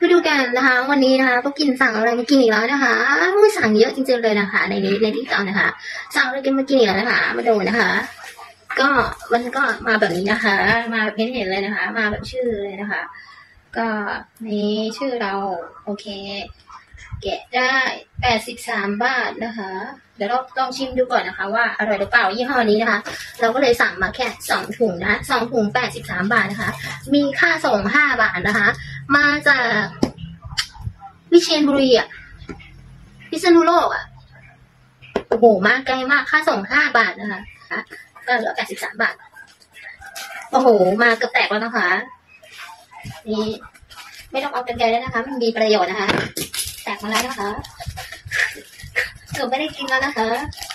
มาดูกันนะคะวันนี้นะคะก็กินสั่งอะไรมากินอีกแล้วนะคะสั่งเยอะจริงๆเลยนะคะในที่ต่อนะคะสั่งอะไรกันมากินอีกแล้วนะคะมาดูนะคะก็มันก็มาแบบนี้นะคะมาแบบเห็นเลยนะคะมาแบบชื่อเลยนะคะก็นี่ชื่อเราโอเคแกะได้83 บาทนะคะเดี๋ยวเราลองชิมดูก่อนนะคะว่าอร่อยหรือเปล่ายี่ห้อนี้นะคะเราก็เลยสั่งมาแค่2 ถุงนะ2 ถุง83 บาทนะคะมีค่าส่ง5 บาทนะคะมาจากวิเชียรบุรีอ่ะพิษณุโลกอ่ะโอ้โหมาไกลมากค่าส่ง5 บาทนะคะก็เหลือ83 บาทโอ้โหมาเกือบแตกแล้วนะคะนี่ไม่ต้องเอากันไกลแล้วนะคะมันมีประโยชน์นะคะแตกมาแล้วนะคะเกือบไม่ได้กินแล้วนะคะ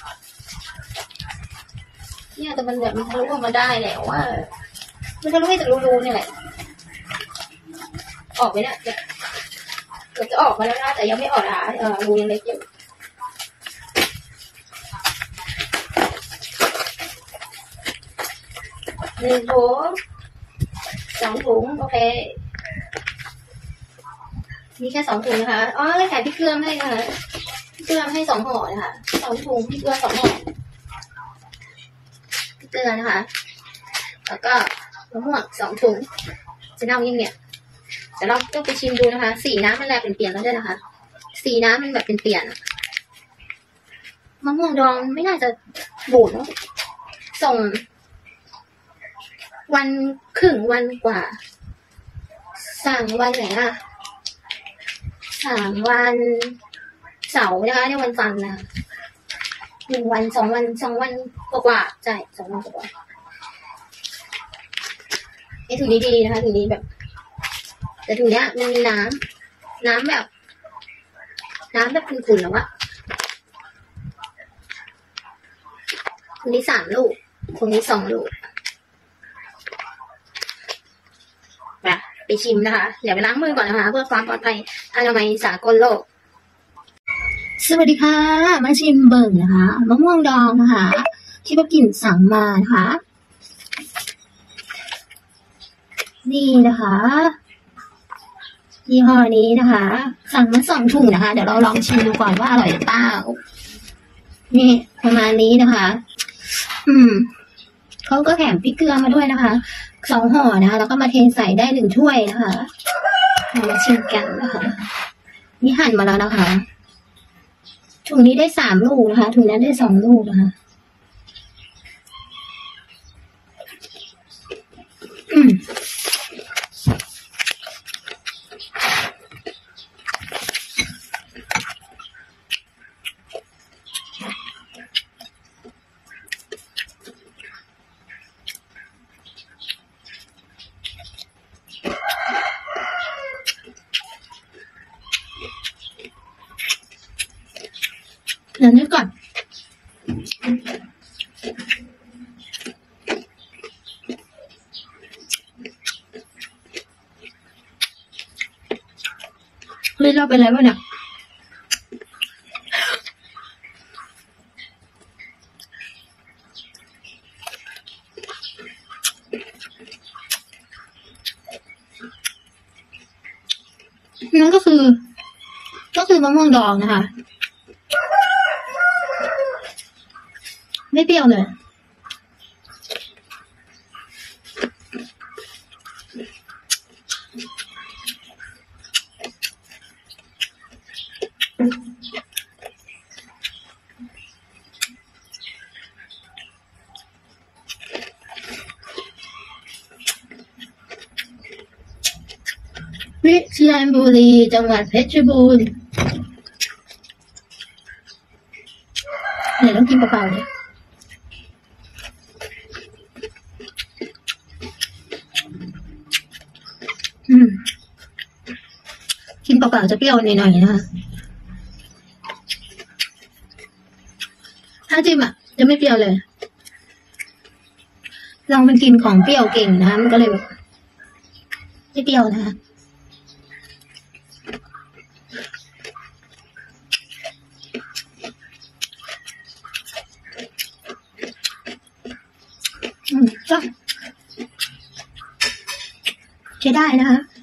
เนี่ยแต่มันแบบมันทะลุออกมาได้แล้วว่ามันทะลุให้จากรูๆนี่แหละออกไปเนี่ยเกือบจะออกมาแล้วนะแต่ยังไม่ออกนะคะรูยังเล็กอยู่1 ถุง2 ถุงโอเคมีแค่2 ถุงนะคะอ๋อแล้วแถมพริกเกลือให้นะคะพริกเกลือให้2 ห่อนะคะ2 ถุงพริกเกลือ2 ห่อพริกเกลือนะคะแล้วก็มะม่วง2 ถุงจะเน่ายิ่งเนี่ยเดี๋ยวเราต้องไปชิมดูนะคะสีน้ำมันแลเปลี่ยนแล้วด้วยนะคะสีน้ำมันแบบเปลี่ยนมะม่วงดองไม่น่าจะบูดเนาะส่งวันครึ่งวันกว่าสั่งวันไหนอะสั่งวันเสาร์นะคะในวันจันทร์นะ1 วัน 2 วัน2 วันกว่าใช่2 วันกว่าไอ้ถุงนี้ดีๆนะคะถุงนี้แบบแต่ถุงเนี้ยมันมีน้ำแบบขุ่นๆแล้วอะถุงนี้3 ลูกถุงนี้2 ลูกไปชิมนะคะเดี๋ยวไปล้างมือก่อนนะคะเพื่อความปลอดภัยอนามัยสากลโลกสวัสดีค่ะมาชิมเบิ่งนะคะมะม่วงดองนะคะที่ป้ากิ่นสั่งมานะคะนี่นะคะยี่ห้อนี้นะคะสั่งมา2 ถุงนะคะเดี๋ยวเราลองชิมดูก่อนว่าอร่อยหรือเปล่านี่ประมาณนี้นะคะเขาก็แถมพริกเกลือมาด้วยนะคะ2 ห่อนะคะแล้วก็มาเทใส่ได้1 ถ้วยนะคะมาชิมกันนะคะนี่หั่นมาแล้วนะคะถุงนี้ได้3 ลูกนะคะถุงนั้นได้2 ลูกนะคะเดี๋ยวนึกก่อนเฮ้ยเราเป็นอะไรวะเนี่ยนั่นก็คือมะม่วงดองนะคะไม่เปรี้ยวเลยวิเชียรบุรีจังหวัดเพชรบูรณ์เดี๋ยวต้องกินเปล่าๆเลยกินเปล่าๆจะเปรี้ยวหน่อยๆนะคะถ้าจิ้มจะไม่เปรี้ยวเลยเรามันกินของเปรี้ยวเก่งนะคะมันก็เลยแบบไม่เปรี้ยวนะคะก็ใช้ได้นะคะ